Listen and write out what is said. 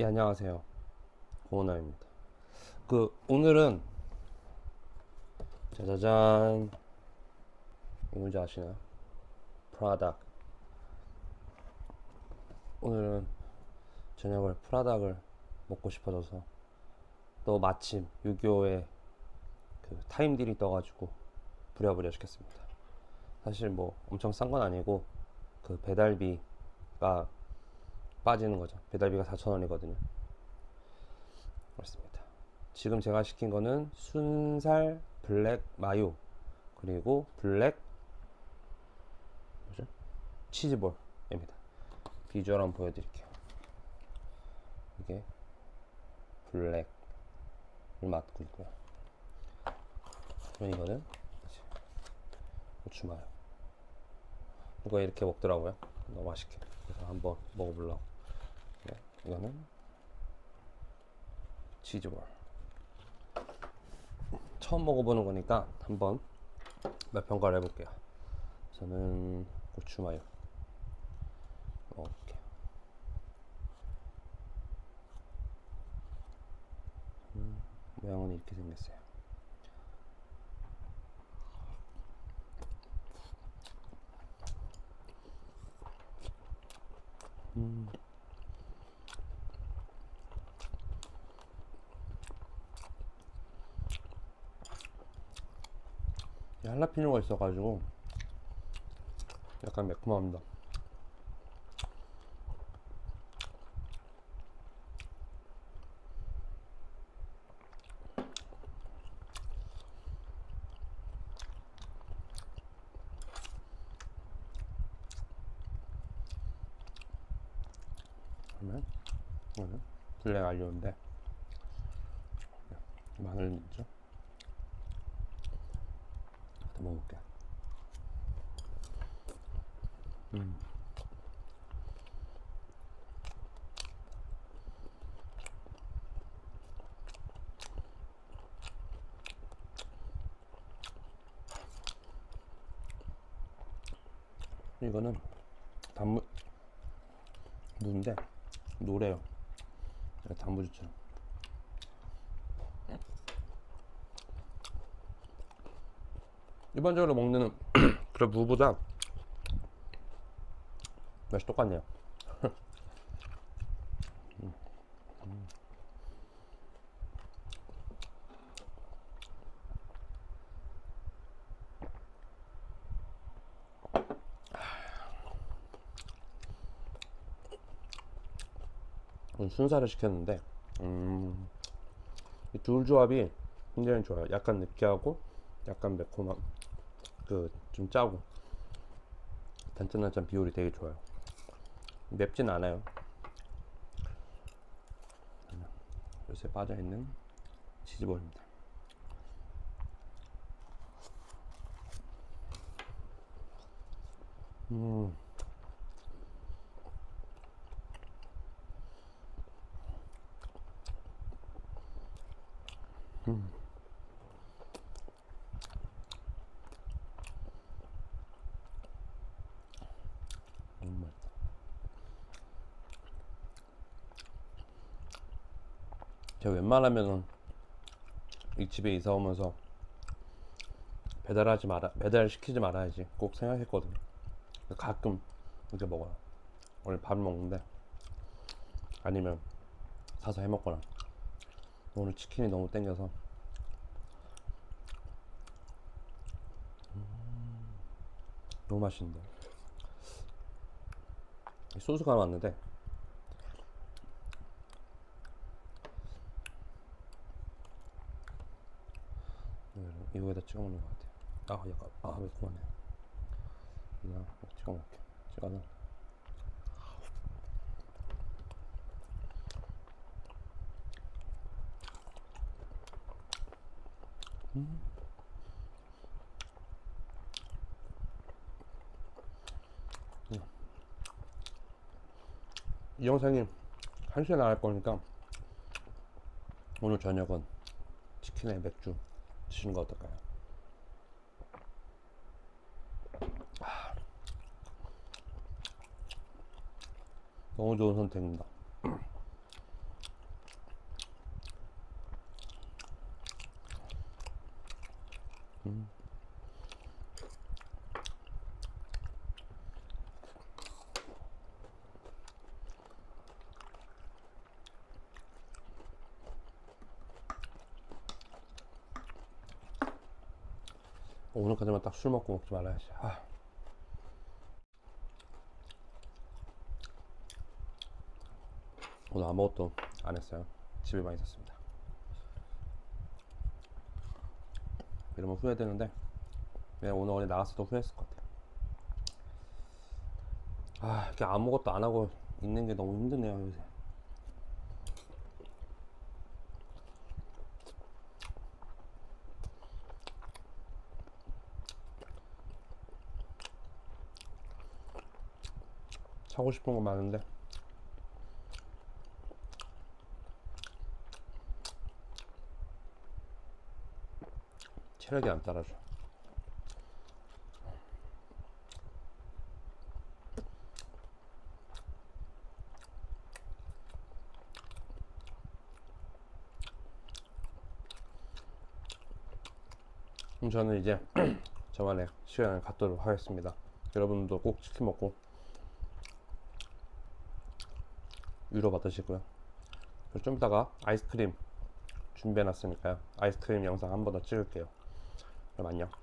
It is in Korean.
예, 안녕하세요. 고은아입니다. 오늘은 짜자잔. 이 문제 아시나요? 프라닭. 오늘은 저녁을 프라닭을 먹고 싶어져서 또 마침 6.25에 타임딜이 떠가지고 부랴부랴 시켰습니다. 사실 뭐 엄청 싼 건 아니고 배달비가 빠지는 거죠. 배달비가 4,000원이거든요. 그렇습니다. 지금 제가 시킨 거는 순살 블랙 마요 그리고 블랙 뭐죠? 치즈볼입니다. 비주얼 한번 보여드릴게요. 이게 블랙을 맡고 있고요. 그럼 이거는 고추마요. 이거 이렇게 먹더라고요. 너무 맛있게. 그래서 한번 먹어보려고. 네, 이거는 치즈볼. 처음 먹어보는 거니까 한번 맛 평가를 해볼게요. 저는 고추마요 먹어볼게요. 모양은 이렇게 생겼어요. 할라피뇨가 있어가지고 약간 매콤합니다. 그러면 이거는 블랙 알리오인데 마늘 있죠? 또 먹어볼게요. 이거는 무인데 노래요. 단무지처럼. 일반적으로 먹는 그런 무보다 맛이 똑같네요. 순살을 시켰는데 이 둘 조합이 굉장히 좋아요. 약간 느끼하고 약간 매콤한 좀 짜고 단짠단짠 비율이 되게 좋아요. 맵진 않아요. 요새 빠져있는 치즈볼입니다. 음. 맛있다. 제가 웬만하면은 이 집에 이사 오면서 배달 시키지 말아야지 꼭 생각했거든요. 가끔 이렇게 먹어요. 오늘 밥을 먹는데 아니면 사서 해 먹거나. 오늘 치킨이 너무 땡겨서. 너무 맛있는데. 소스가 나왔는데 이거에다 찍어 먹는 것 같아요. 약간 매콤하네. 그냥 찍어 먹을게. 찍어서 이 영상이 1시에 나갈 거니까 오늘 저녁은 치킨에 맥주 드시는 거 어떨까요? 너무 좋은 선택입니다. 오늘까지만 딱 술 먹고 먹지 말아야지. 오늘 아무것도 안 했어요. 집에만 있었습니다. 이러면 후회되는데 그냥 오늘 어디 나갔어도 후회했을 것 같아요. 이렇게 아무것도 안 하고 있는 게 너무 힘드네요, 요새. 사고 싶은 거 많은데 체력이 안 따라줘. 그럼 저는 이제 저만의 시간을 갖도록 하겠습니다. 여러분도 꼭 치킨 먹고 위로 받으시고요. 좀 이따가 아이스크림 준비해 놨으니까요. 아이스크림 영상 한 번 더 찍을게요. 그럼 안녕.